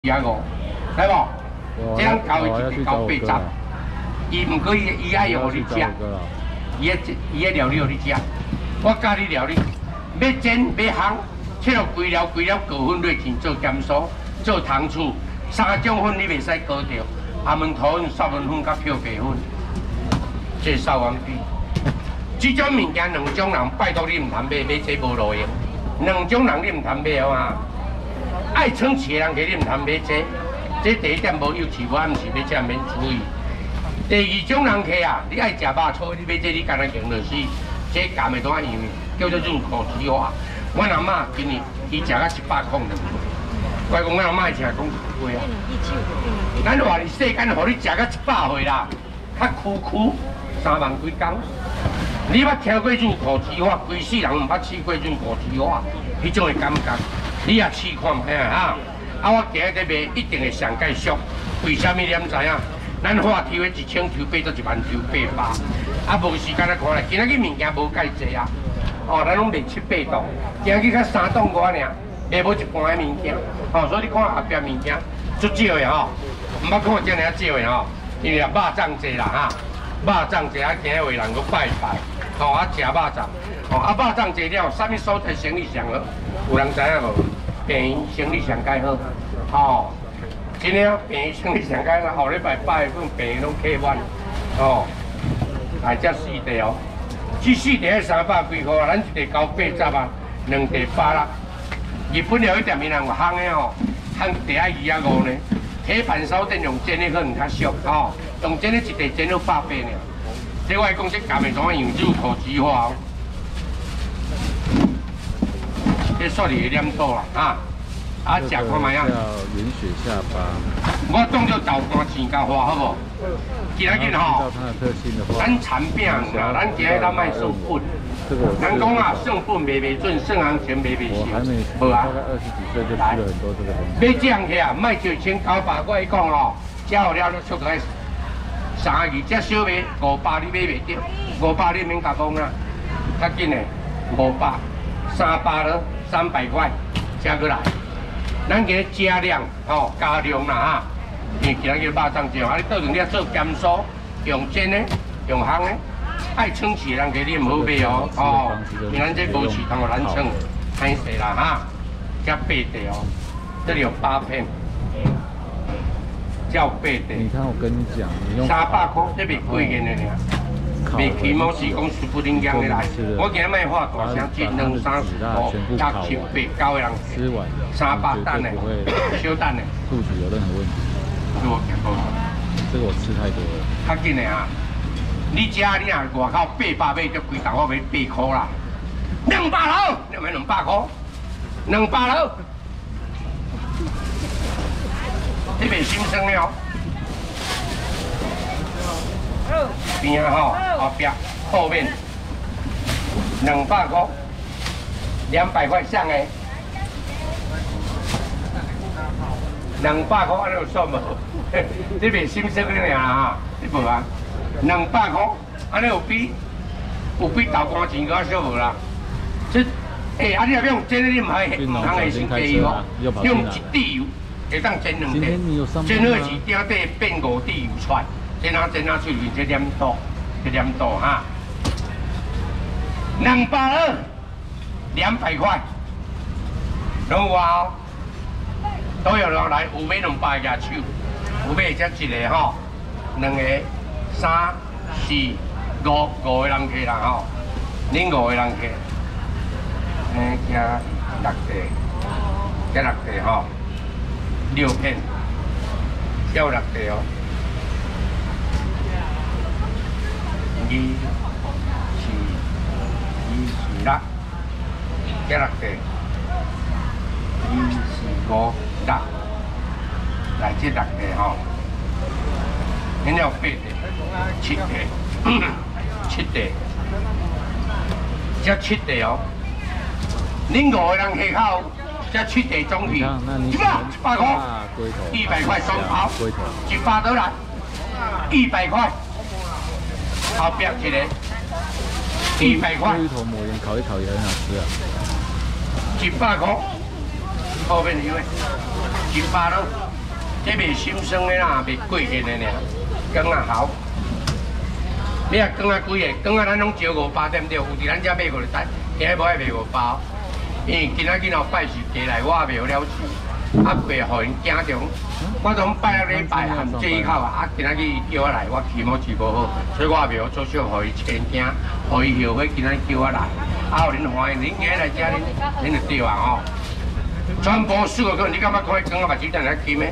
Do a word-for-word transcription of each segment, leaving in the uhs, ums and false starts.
廿五，知无？这样交伊一交八十，伊毋过伊伊爱用互你食，伊个伊个料理互你食，我教你料理，要煎要烘，切落规条规条高粉落去做咸酥，做糖醋，三种粉你袂使高掉，阿门头粉、砂粉粉甲漂白粉，介绍完毕。这种物件两种人，拜托你唔通买，买这无路用。两种人你唔通买哦啊！ 爱撑起的人，给你唔通买这，这第一点无有气，我毋是要这免注意。第二种人客啊，你爱食肉粗，你买这你干那用就是，这咸的怎啊样？叫做入口即化。阮阿嬷今年伊食到一百块两斤，我讲阮阿嬷食讲贵啊。咱话你世间，互你食到一百岁啦，较区区三万几工。你捌听过入口即化？规世人毋捌试过入口即化，迄种的感觉。 你也试看下哈，啊！我今日在卖一定会上介俗，为什么你唔知影？咱话抽的一千抽八到一万抽八百，啊无时间来看咧。今仔日物件无介济啊，哦，咱拢卖七八档，今仔日才三档外尔，卖无一半的物件，哦，所以你看后壁物件足少的吼，唔捌看这尔少的吼，因为肉粽济啦哈，肉粽济啊，今日为人去拜拜，哦，啊食肉粽。 哦，啊，肉粽做了，啥物所在生意上好？有人知影无？便宜生意上介好。哦，真诶，便宜生意上介好。后礼拜拜份便宜拢客满。哦，来这四地哦，这四地迄三百几块啊，咱一地交八十啊，两地百六。日本料理店伊人有烘的哦，烘地啊二啊五呢。铁板烧店用煎的可能较俗哦，用煎的一地煎到百八呢。这我讲这咸的怎啊样入口即化哦。 这雪梨的黏度啦，啊，啊食看卖啊。 叫云雪下巴。 我当作豆干钱甲花好无？今仔日吼，咱产饼啦，咱今日咱卖剩本。人讲啊，剩本卖袂准，剩行钱卖袂成。好啊。 大概二十几岁就吃了很多这个东西。 要这样起啊，卖就千九百，我讲哦，吃好了你出来三二只小卖五百你买袂着，五百你免甲讲啦，较紧的五百。 三百了，三百块，加过来。咱给加量，吼、哦，加量啦哈。因为今仔日肉粽少，啊，你倒成了做咸酥，用煎的，用烘的，爱撑起人给你唔好买哦，哦。因为咱这无市通互咱撑，歹势啦哈。加八地哦，这里有八片，叫八地。 你看我跟你讲，你用三百块，这袂贵嘅呢。 未起毛是讲是不灵样的来，我今日卖话大声，一、两、三、四、五、六、七、八、九个人， 吃完三百蛋的，小蛋的， 肚子有任何问题。 这我见过， 这个我吃太多了。 较紧的啊！你家你啊外口八百买，就规档我卖八块啦，两百楼，你买两百块，两百楼，你袂心酸了。 边啊吼，后壁后面两百块，两百块上的，两百块安尼有算无？你袂心酸个尔哈，你无啊？两百块安尼有比有比豆干钱较少无啦？这诶，啊你若用煎的，你唔系唔通会先加油哦，用一滴油会当煎两滴，煎好时顶底变五滴油出来。 煎啊煎啊，出去这黏度，这黏度哈，两百二，两百块，拢有啊，都有人来，有买两百个手，有买只一个吼，两个、三、四、五五个人客啦吼，恁五个人客，诶加六个，加六个吼，六片，要六个哦。 二、四、二、四、六，加六个，二、四、五、六，来这六个吼，恁有八个，七个，七个，这七个哦，恁五个人客口，这七个总去，一百一百块，一百块双包，一百多来，一百块。 后壁一个一百块， 芋头抹盐烤一烤也很好吃啊。 一百块，后面一位一百咯， 这卖心酸的啦，卖贵现的尔，羹啊好。你啊羹啊贵个，羹啊咱拢招五包对不对？有伫咱遮买过就知，今日无爱卖五包，因为今仔日后拜是过来，我也袂了事，啊袂互因惊着。我从拜六礼拜含这一口啊，啊今仔日叫我来，我起毛治无好，所以我也袂好做小互伊牵惊，互伊后悔今仔日叫我来，啊互恁欢迎，恁今日来遮恁恁就对啊吼。全部四个客人，你感觉看羹啊目睭等来金的？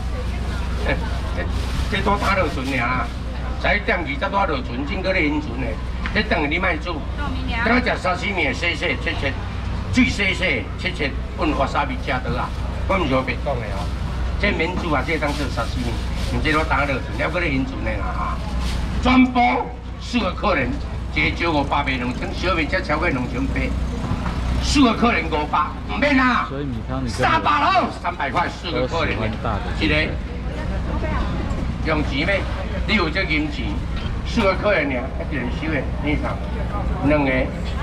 这多打落船尔，十一点二十多落船，正搁咧引船的。这等你卖煮，等下食沙西面细细切切，最细细切切，混瓦沙米食倒啊。我唔是白讲的哦，这免煮啊，这当做沙西面，唔这多打落船，了搁咧引船的啦哈。全部四个客人，一个招五百卖两千，小面才超过两千八。四个客人五百，唔免啦。 所以米汤你三百喽，三百块四个客人，一个。用钱咩？你有这银钱，四个客人尔，一人收的，你看，两个。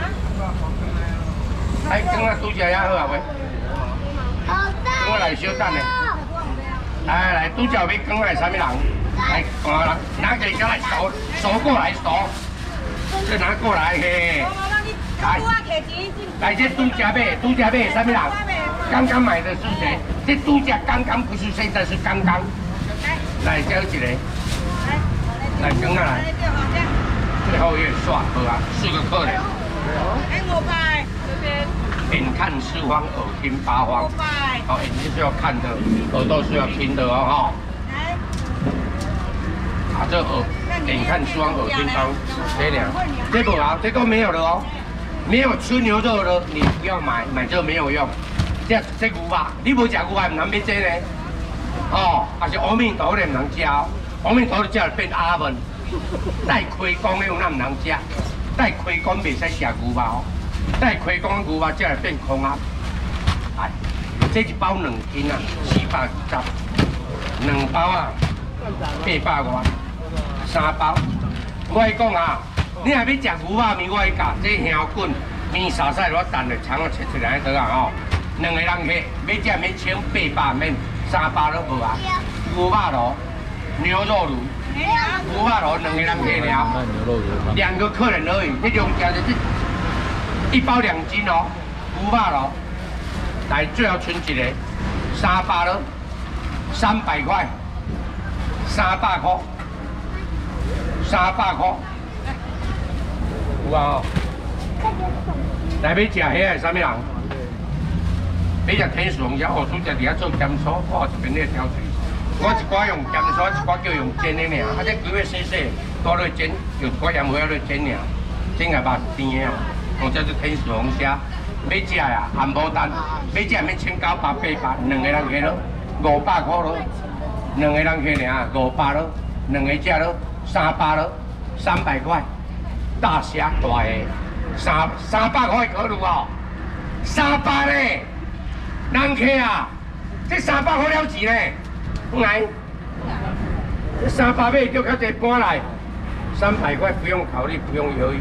哎，羹啊，拄食也好啊喂。我来小等咧。来来，拄食要羹来啥物人？来，看人，拿个过来数，数过来数，这拿过来嘿。来，来这拄食买，拄食买啥物人？刚刚买的是谁？这拄食刚刚不是现在是刚刚。来，这一个，来羹啊来，最后一个刷好啊，四个客人。哎，五百，这边。眼看四方，耳听八方。五百。好，眼睛是要看的，耳朵是要听的哦哈。来。啊，这耳，眼看四方，耳听八方，这两，这不好，这都没有了哦。没有吃牛肉的，你不要买，买这没有用。这这牛排，你无食牛排，唔通买这呢？哦，还是阿弥陀佛唔能食，阿弥陀佛食变阿文，带开光的有哪唔能食？带开光袂使食牛排哦，带开光的牛排才会变空啊！哎，这一包两斤啊，四百二十，两包啊，八百外，三包。我跟你讲啊，你若要食牛排面，我跟你讲，这香滚面沙晒落蛋的肠啊切出来得啊吼，两个人去，要食免请八百免。三百都无啊，牛排炉、牛肉炉、牛排炉两个人可以了，两个客人而已。这种价就是一包两斤哦，牛排炉。来，最后剩一个三百了，三百块，三百块，三百块，有啊哦。来要食遐个啥物人？要食天使龙虾，哦，主食伫遐做咸酥，我一边咧挑水。我一寡用咸酥，一寡叫用煎的尔。啊，这几尾细细，多落煎，就一寡盐花落煎尔，煎个肉甜的哦。我这是天使龙虾，要食呀，含无单，要食免千九百八百，两个人去咯，五百块咯，两个人去尔，五百咯，两个食咯，三百咯，三百块，大虾大的，三三百块可有哦，三百咧。人客啊，这三百块了钱呢？来，这三百买叫较济搬来，三百块不用考虑，不用犹豫，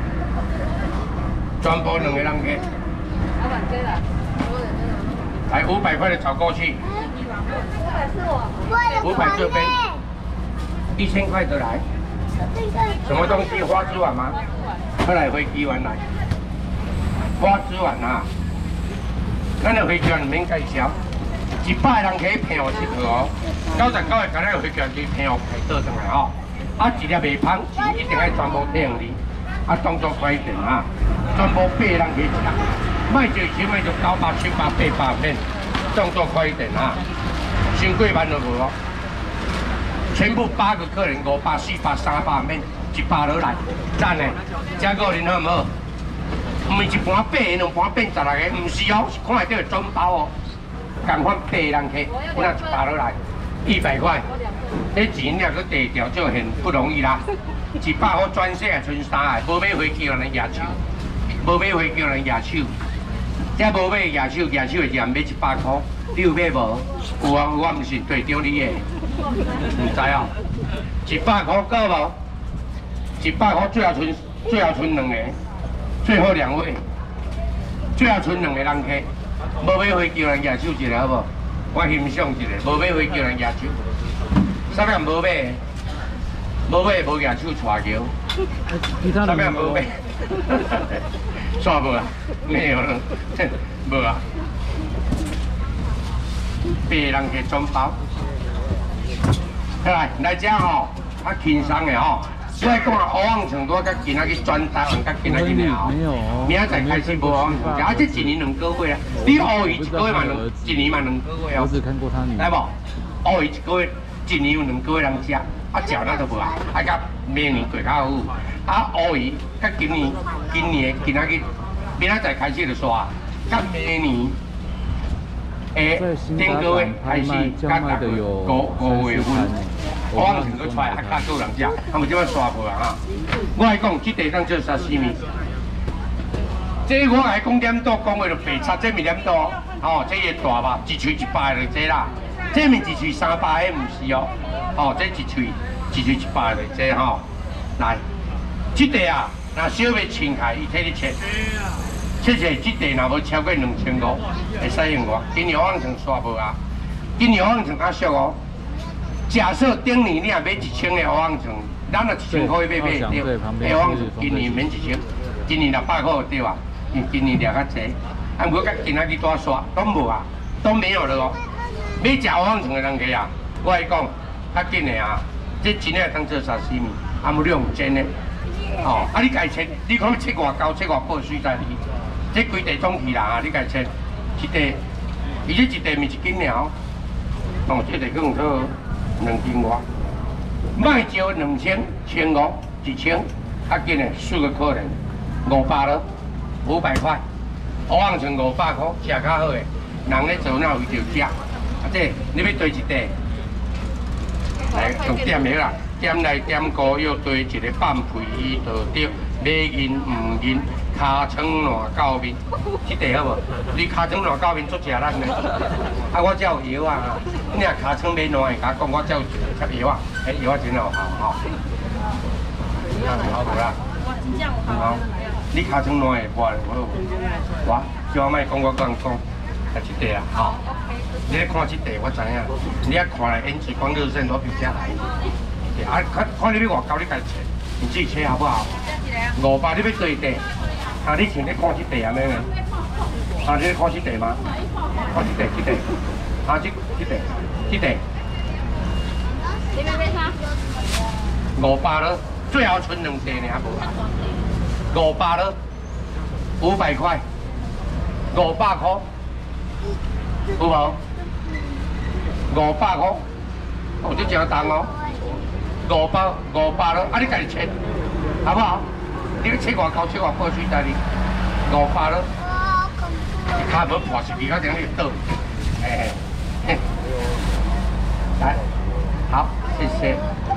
全部两个人客。老板对了，来五百块的炒过去。五百是我。五百这边。一千块的来。什么东西？花枝丸吗？快来飞机丸来。花枝丸啊！咱的飞机丸唔免介绍，一百人可以骗我七套哦，九十九个今日飞机丸就骗我排倒上来哦。啊，一粒袂芳，钱一定要全部退用你，啊，当作快点啊，全部八人可以食，卖就钱卖就九百、七百、八百片，当作快点啊，先过万就无哦。全部八个客人，五百、四百、三百面，一百落来，赞嘞！加个人好唔好？唔是一盘八个，两盘变十六个，唔是哦，是看得到的装包哦。共款八人客，我那一百落来，一百块，这钱了去地调就很不容易啦。一百块转世也剩三个，无买飞机让人举手，无买飞机让人举手，这无买举手，举手的人买一百块，你有买无？有啊，我唔是对着你的。唔知哦，一百块够无？一百块最后剩最后剩两个，最后两位，最后剩两个人客，无买回叫人举手一个好无？ 我欣赏一下，无买回叫人举手。啥物无买？无买无举手带桥。啥物无买？煞无啊？没有了，无啊。白人嘅装包。来来遮吼，较轻松的吼。所以讲啊，乌昂城我甲今仔日转台湾，甲今仔日了后，明仔载开始无乌昂城，啊，这一年两个月啊，你乌鱼一个月嘛两，一年嘛两个月哦。 我只看过他女。 来无？乌鱼一个月，一年有两个月通食，啊，食那都无啊，啊，甲明年过较好。啊，乌鱼甲今年，今年今仔日，明仔载开始就刷，甲明年。诶，顶个月开始，甲大概五五月份，乌昂城佫出来，啊，较多人食，啊，无即摆刷无啊哈。我来讲，即地当做沙西米。这我来讲点多，讲话就白插，这咪点多，哦，这个大吧，一喙一百就这啦。这咪一喙三百，迄唔是哦，哦，这一喙一喙一百就这吼。来，即地啊，若小妹请开，伊替你切。切切，即地若无超过两千五，会使用我。今年乌昂城刷无啊？今年乌昂城较俗哦。假设顶年你若买一千的乌昂城，咱就一千块买买对。乌昂城今年免一千，今年六百块对吧？因今年掠较济，啊，不过甲今仔日多刷都无啊，都没有了哦。买食乌昂城的人客啊，我来讲，较紧的啊，这真诶当做沙西米，啊，无你用煎的。哦，啊，你家切，你看切偌高，切偌薄水在里。这规地总去啦，啊！你家切一地，而且一地咪一斤了，哦，这地可能做两斤外，卖招两千、千五、一千，啊，紧的四个客人，五百了，五百块，乌昂城五百块，食较好的，人咧做哪有就食，啊，这你要对一地，来用点的啦，点来点过又对一个半皮鱼就对，买银唔银。尻川烂到面，这地好无？你尻川烂到面足食咱的，啊，我才有药啊！你若尻川买烂的，甲我讲，我才有插药啊！迄药啊真有效吼。啊，好无啦？好，你尻川烂的我我我，叫我莫讲，我讲讲，啊，这地啊，吼。你咧看这地，我知影。你啊看来胭脂光热线我比较来。啊，看看你要偌高，你家切，你自己切好不好？五百你要对地。啊！你像咧看这地安尼个，啊！你咧看这地吗？看这地，这地，啊！这这地，这地。你要买啥？五百了，最后剩两地呢，还无。五百了，五百块，五百块，有无？五百块，哦，这真重哦。五百，五百了，啊！你家己切，好不好？你要切外高，切外薄水在里，五百了，骹无破是比较点你倒，哎，来，好，谢谢。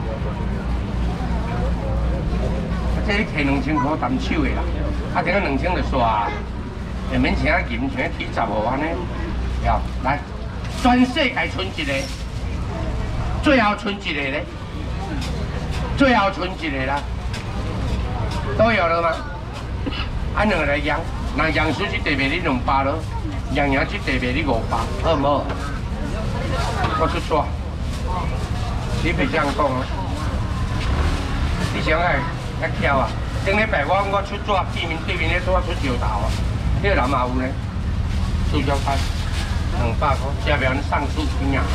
啊，这你摕两千块单手的啦，啊，这个两千就刷，下面请银，请铁十五安尼，要来，全世界剩一个，最后剩一个咧，最后剩一个啦。都有了吗？按两个来养，人养出去地卖你两百了，养养去地卖你五百，好唔好？我出错，你别这样讲啊！你想爱爱巧啊？顶礼拜我我出纸，对面对面咧做出石头啊，迄个人嘛有呢，塑胶摊，两百块，下面上树边啊。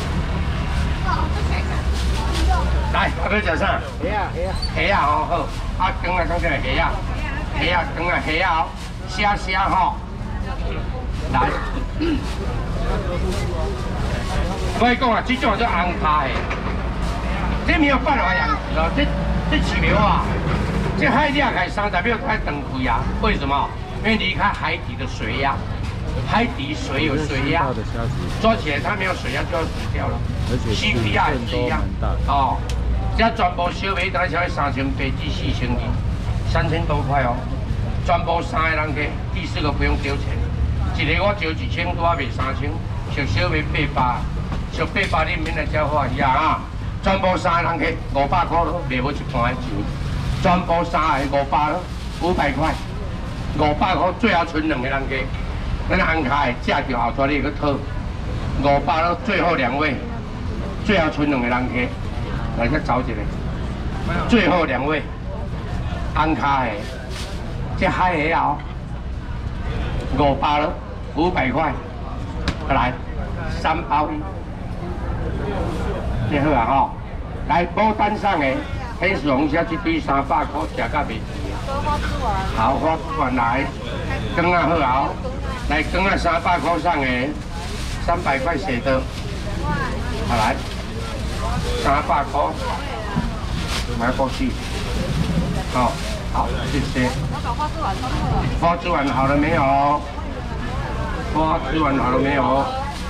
来，阿要食啥？虾啊，虾啊，虾啊，哦好。啊，羹啊，讲起来虾啊，虾啊，羹啊，虾啊，虾虾吼，来，我讲啊，这种叫红虾的，这没有办法养殖哦，这这起苗啊，这海底开三十秒开长开啊，为什么？因为离开海底的水压，海底水有水压，抓起来它没有水压就要死掉了 ，C P R 也是一样，哦。这全部小尾单才三千八至四千二，三千多块哦。全部三个人客，第四个不用丢钱。一个我招一千多，卖三千，属小尾八百，属八百你免来交欢喜啊！全部三个人客五百块咯，卖无一半的钱。全部三个五百咯，五百块，五百块最后剩两个人客。咱红卡的价就后头你个讨， 五百了，最后两位，最后剩两个人客，来再找一个，最后两位，安卡的，这海蟹哦，五百了，五百块，来三包，这好啊吼，来牡丹上的黑丝红虾一堆三百块，食到袂齐啊。好，花枝丸来，羹啊好啊，来羹啊三百块上的。 三百块写的，好来，三百块，买过去，好，好，谢谢。花枝丸好了没有？花枝丸好了没有？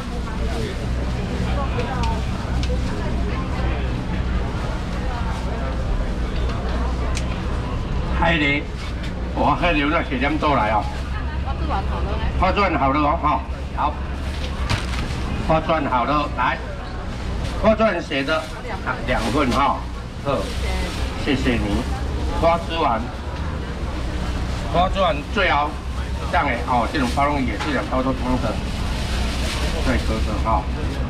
海蛎，哇，海蛎那写点多来哦。花枝丸好了哦，好，好。 花钻好了，来，花钻写的啊两份哈，好，谢谢你。花枝丸，花枝丸最好这样诶，哦，这种包容也是两包都通的，对，哥哥哈。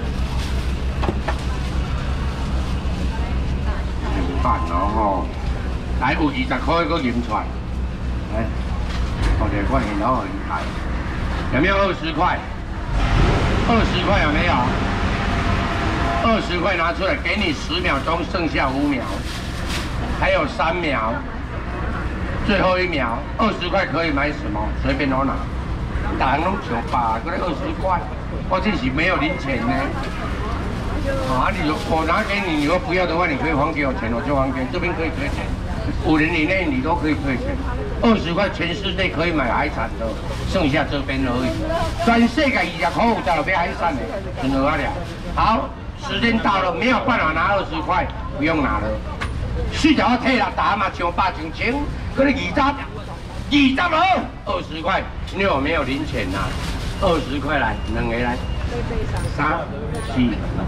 饭然后，来有二十块个银串，来，我这块然后很开，有没有二十块？ 二十块有没有？二十块拿出来，给你十秒钟，剩下五秒，还有三秒，最后一秒。二十块可以买什么？随便我拿。大人拢想吧，嗰啲二十块，我这是没有零钱呢。啊，你我拿给你，你如果不要的话，你可以还给我钱，我就还给你。这边可以退钱，五年以内你都可以退钱。 二十块全世界可以买海产的，剩下这边而已。全世界二十块有才有买海产的，真好了。好，时间到了，没有办法拿二十块，不用拿了。四条退了打嘛，像八千千，可能二十，二十了，二十块，因为我没有零钱呐、啊。二十块来，两个来，三、四、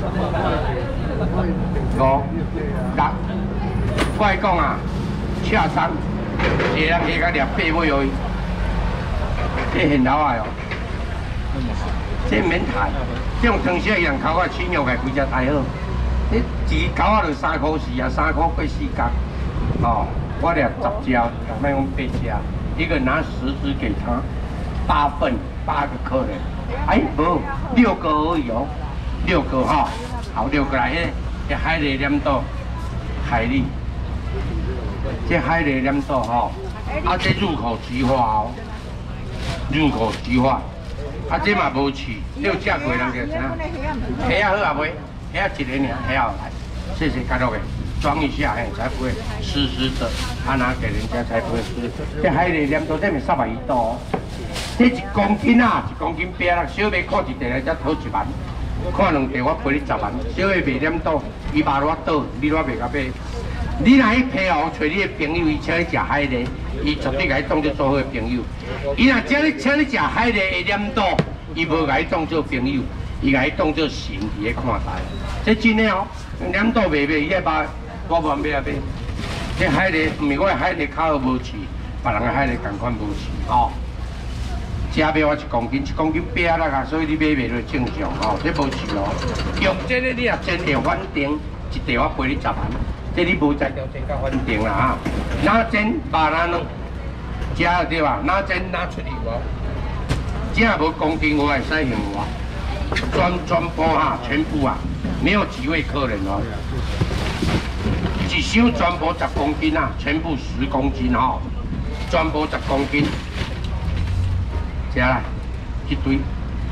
五、六，我讲啊，车三。 一个人去甲掠八尾哦，这很老啊哦，这免谈，这种汤色人口啊青肉个几只太好，你一口啊就三块四啊，三块过四角，哦，我掠十只，卖讲八只，一个拿十只给他，八份八个客人，哎不，六个而已哦，六个哈、哦，好六个来，这海蛎两多，海蛎。 这海蛎两多吼，啊这入口即化哦，入口即化，啊这嘛无刺，你有食过人就知。虾好啊袂，虾一个尔，虾好来，谢谢家乐的，装一下嘿，才不会湿湿的，啊拿给人家才不会湿。这海蛎两多，这咪三百一多哦，这一公斤啊，一公斤八啦，小卖靠一地来才讨一万，看两地我赔你十万，小卖卖两多，伊卖偌倒，你偌卖甲买。 你若去批哦，找你的朋友，伊请你食海蛎，伊绝对甲你当作做好的朋友。伊若请你请你食海蛎的念头，伊无甲你当作朋友，伊甲你当作神伫咧看待。这真的哦，念头卖卖，伊爱买，我无买啊买。这海蛎毋是我的海蛎口无刺，别人的海蛎同款无刺哦。食卖我一公斤，一公斤八啦啊，所以你买卖就正常哦，这无刺哦。用这个你若真会反定，一地我赔你十万。 这你无才调整到稳定啦哈，拿针把那弄，食对吧？拿针拿出去无，这无公斤我会使用我，全全部哈，全部啊，没有几位客人哦，一箱全部十公斤啊，全部十公斤哈、哦，全部十公斤，接下来一堆，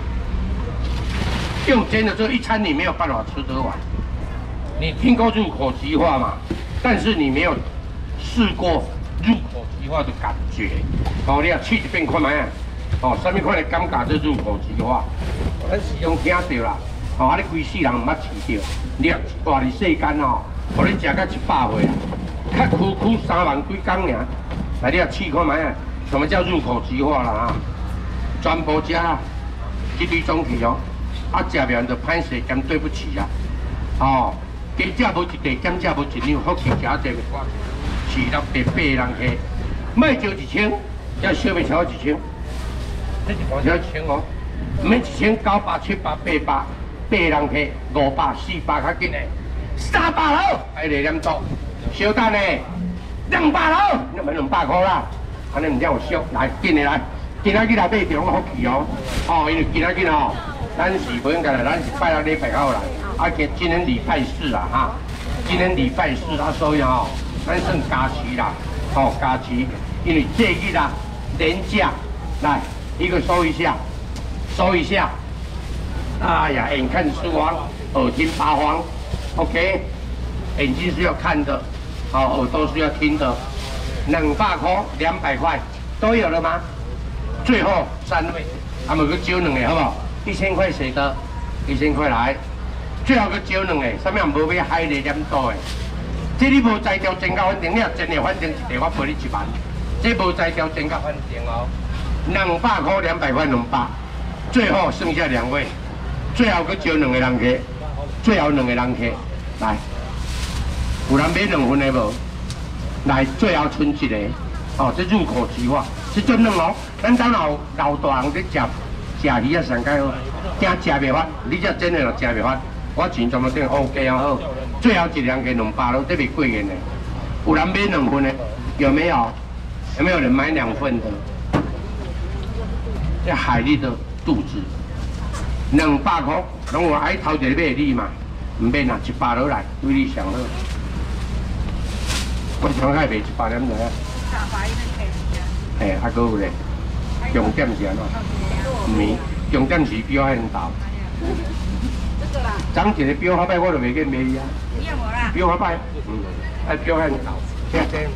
用煎的这一餐你没有办法吃得完。 你听过入口即化嘛？但是你没有试过入口即化的感觉。哦，你啊试一遍看卖啊。哦，什么款的感觉做入口即化？咱时常听到啦。哦，啊你规世人唔捌试到，你啊大伫世间哦，互你食到一百岁啊，较区区三万几工尔。来，你啊试看卖啊，什么叫入口即化啦啊？全部食啦，一堆总去哦。啊，食完就歹势兼对不起啊。哦。 加食无一地，减食无一两，福气食一个我是六第八人客，卖就一千，要小卖超一千，这是光超一千哦，免一千九百七八八八， 八个人客，五百、四百较紧的，三百喽，还来点多，小等呢，两百喽，那么两百块啦，安尼唔了有俗，来紧的来，今仔日来买中好去哦，哦，因为今仔日哦，咱是不应该来，咱是拜六礼拜后来，啊，今今天礼拜四啦哈，今天礼拜四啊，所以哦，咱算假期啦，哦，假期，因为这日啊，年假，来一个收一下，收一下。 哎呀，眼看四方，耳听八方 ，OK， 眼睛是要看的，好、哦，耳朵是要听的。两百块、两百块都有了吗？最后三位，啊，咪去招两个好不好？一千块谁的？一千块来，最后去招两个，啥物人无要海里点多的？这你无才调增加反正，你若真的反正一地我赔你一万，这无才调增加反正哦。两百块、两百块、两百，最后剩下两位。 最后去招两个人客，最后两个人客来，有人买两份的无？来，最后剩一个，哦，这入口即化，这种两哦，咱当老老大人在食食鱼啊上介好，惊食袂发，你这真的就食袂发，我钱全部等 OK 啊好，最后一个人客两百咯，这袂贵嘅呢。有人买两份的，有没有？有没有人买两份的？这海蛎的肚子。 两百块，拢有爱头一个买你嘛，唔免啊，一百落来，对你上好。我上海卖一百两来啊。嘿，还佫有咧，重点是安怎？唔是，重点是表现大。长一个表较歹，我就袂瘾买伊啊。表较歹，嗯，爱表现大。听听。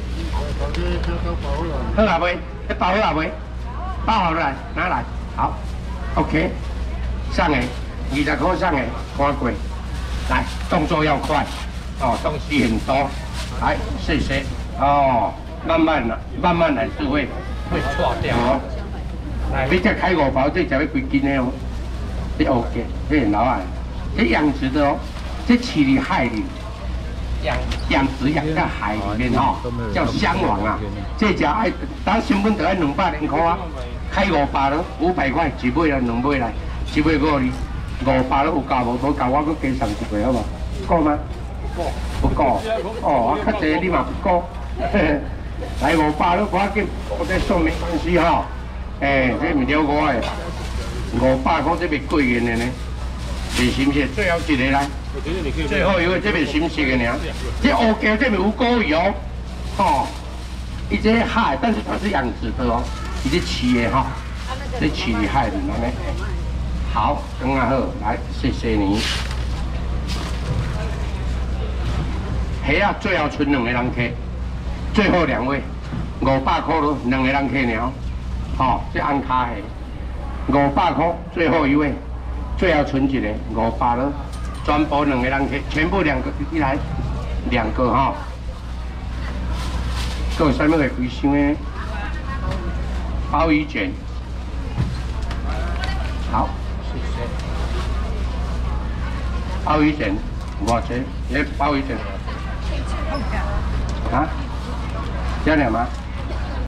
好啊未？你包好啊未？包好来，拿来，好 ，OK。 上诶，二十块上诶，看过，来动作要快，哦，东西很多，来谢谢，哦，慢慢啦，慢慢来是会会错掉哦。来，你这开五包，这才会几斤的哦，这 OK， 这很老啊，这养殖的哦，这起里海里，养养殖养在海里面哦，叫香王啊，这只爱打成本就爱两百零块啊，开五百咯，五百块一尾啦，两尾来。 一尾五哩，五百都有够无？无够我搁加上一个好无？够吗？不够。哦，啊，较济你嘛不够。来五百都赶紧，我再算没关系哈。诶，这唔了我的，五百块这边贵嘅呢，袂新鲜。最后一个来，最后一位这边新鲜嘅呢，这 OK， 这边有高鱼哦。哦，伊这海，但是它是养殖的哦，伊这饲的哈，这饲的海里面。 好，刚刚好，来，谢谢你。虾啊，最后剩两个人客，最后两位，五百块咯，两个人客了。哦，这安卡虾，五百块，最后一位，最后剩一个五百咯，全部两个人客，全部两个一来，两个哈。还有啥物会贵箱的？鲍鱼卷，好。 鲍鱼卷，多少钱？你鲍鱼卷？啊？要两吗？